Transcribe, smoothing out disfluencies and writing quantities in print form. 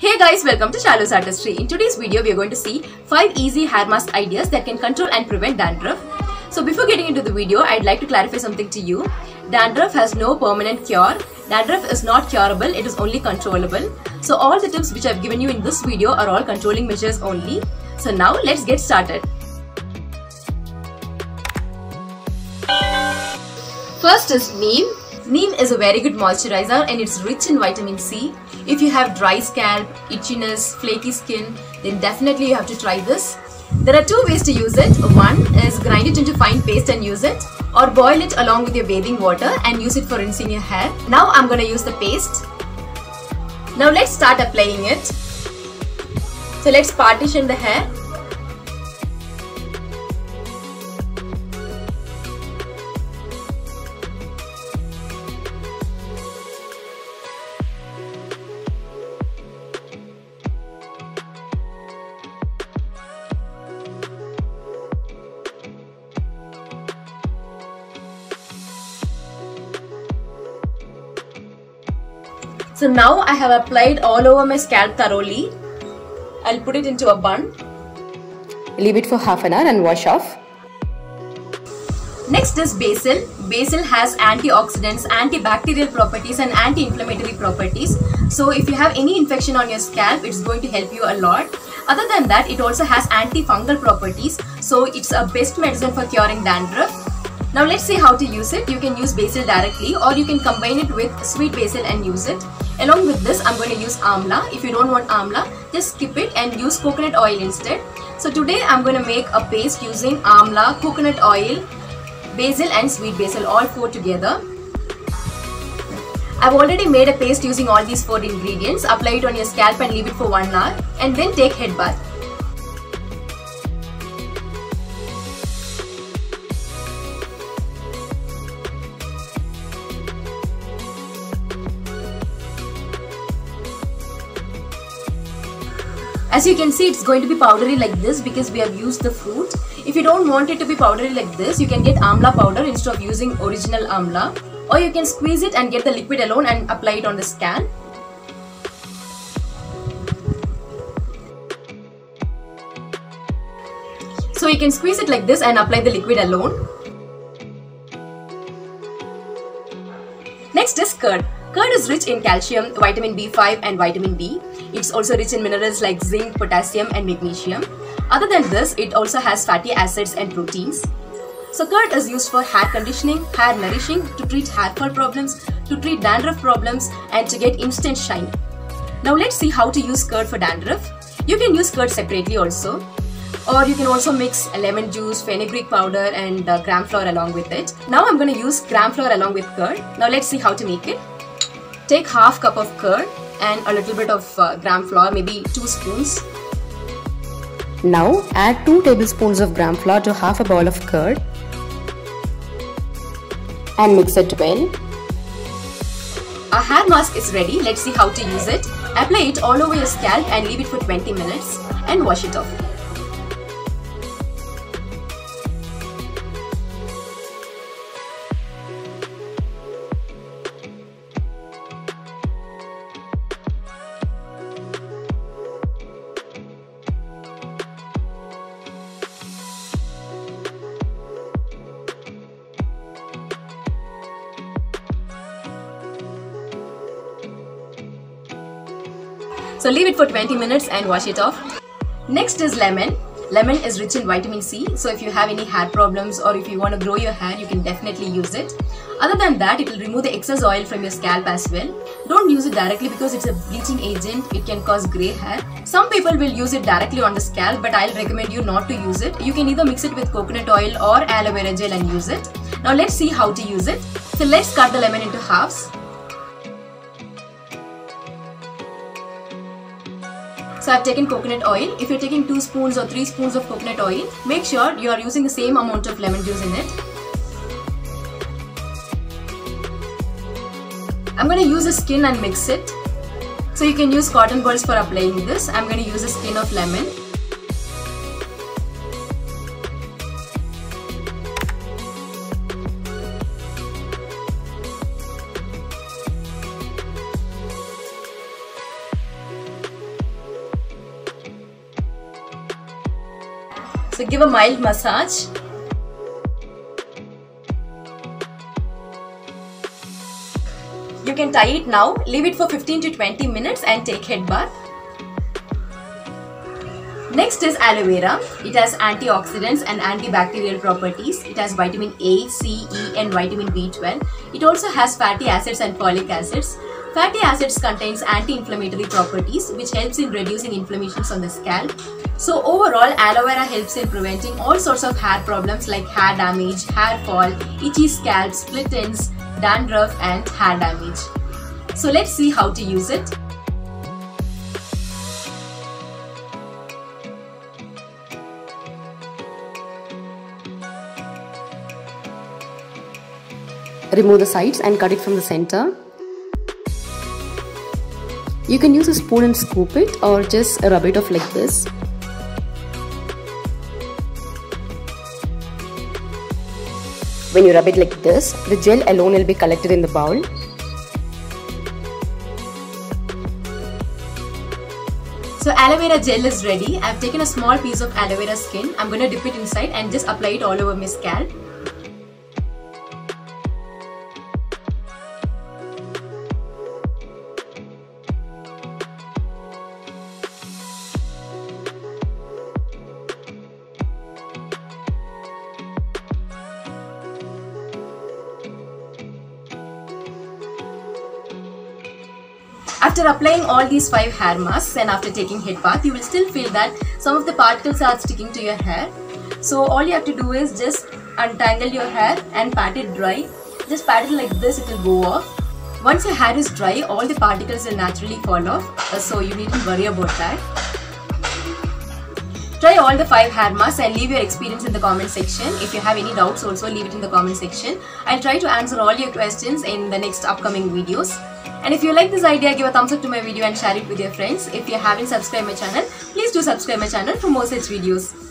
Hey guys, welcome to Shallows Artistry. In today's video, we are going to see 5 easy hair mask ideas that can control and prevent dandruff. So before getting into the video, I'd like to clarify something to you. Dandruff has no permanent cure. Dandruff is not curable, it is only controllable. So all the tips which I've given you in this video are all controlling measures only. So now let's get started. First is neem. Neem is a very good moisturizer and it's rich in vitamin C. If you have dry scalp, itchiness, flaky skin, then definitely you have to try this. There are two ways to use it. One is grind it into fine paste and use it, or boil it along with your bathing water and use it for rinsing your hair. Now I'm going to use the paste. Now let's start applying it. So let's partition the hair. So now I have applied all over my scalp thoroughly. I'll put it into a bun. Leave it for half an hour and wash off. Next is basil. Basil has antioxidants, antibacterial properties and anti-inflammatory properties. So if you have any infection on your scalp, it's going to help you a lot. Other than that, it also has antifungal properties. So it's a best medicine for curing dandruff. Now let's see how to use it. You can use basil directly or you can combine it with sweet basil and use it. Along with this, I'm going to use amla. If you don't want amla, just skip it and use coconut oil instead. So today I'm going to make a paste using amla, coconut oil, basil and sweet basil, all four together. I've already made a paste using all these 4 ingredients. Apply it on your scalp and leave it for 1 hour and then take head bath. As you can see, it's going to be powdery like this because we have used the fruit. If you don't want it to be powdery like this, you can get amla powder instead of using original amla. Or you can squeeze it and get the liquid alone and apply it on the scalp. So you can squeeze it like this and apply the liquid alone. Next is curd. Curd is rich in calcium, vitamin B5 and vitamin D. It's also rich in minerals like zinc, potassium and magnesium. Other than this, it also has fatty acids and proteins. So curd is used for hair conditioning, hair nourishing, to treat hair fall problems, to treat dandruff problems and to get instant shine. Now let's see how to use curd for dandruff. You can use curd separately also. Or you can also mix lemon juice, fenugreek powder and gram flour along with it. Now I'm going to use gram flour along with curd. Now let's see how to make it. Take half cup of curd and a little bit of gram flour, maybe 2 spoons. Now add 2 tablespoons of gram flour to half a bowl of curd and mix it well. Our hair mask is ready. Let's see how to use it. Apply it all over your scalp and leave it for 20 minutes and wash it off. So leave it for 20 minutes and wash it off. Next is lemon. Lemon is rich in vitamin C. So if you have any hair problems or if you want to grow your hair, you can definitely use it. Other than that, it will remove the excess oil from your scalp as well. Don't use it directly because it's a bleaching agent. It can cause grey hair. Some people will use it directly on the scalp, but I'll recommend you not to use it. You can either mix it with coconut oil or aloe vera gel and use it. Now let's see how to use it. So let's cut the lemon into halves. So I've taken coconut oil. If you're taking 2 spoons or 3 spoons of coconut oil, make sure you are using the same amount of lemon juice in it. I'm going to use the skin and mix it. So you can use cotton balls for applying this. I'm going to use the skin of lemon. So give a mild massage. You can tie it now, leave it for 15 to 20 minutes and take head bath. Next is aloe vera. It has antioxidants and antibacterial properties. It has vitamin A, C, E and vitamin B12. It also has fatty acids and folic acids. Fatty acids contains anti-inflammatory properties which helps in reducing inflammations on the scalp. So overall, aloe vera helps in preventing all sorts of hair problems like hair damage, hair fall, itchy scalp, split ends, dandruff and hair damage. So let's see how to use it. Remove the sides and cut it from the center. You can use a spoon and scoop it or just rub it off like this. When you rub it like this, the gel alone will be collected in the bowl. So aloe vera gel is ready. I've taken a small piece of aloe vera skin. I'm going to dip it inside and just apply it all over my scalp. After applying all these 5 hair masks and after taking head bath, you will still feel that some of the particles are sticking to your hair. So all you have to do is just untangle your hair and pat it dry. Just pat it like this, it will go off. Once your hair is dry, all the particles will naturally fall off. So you needn't worry about that. Try all the 5 hair masks and leave your experience in the comment section. If you have any doubts, also leave it in the comment section. I'll try to answer all your questions in the next upcoming videos. And if you like this idea, give a thumbs up to my video and share it with your friends. If you haven't subscribed my channel, please do subscribe my channel for more such videos.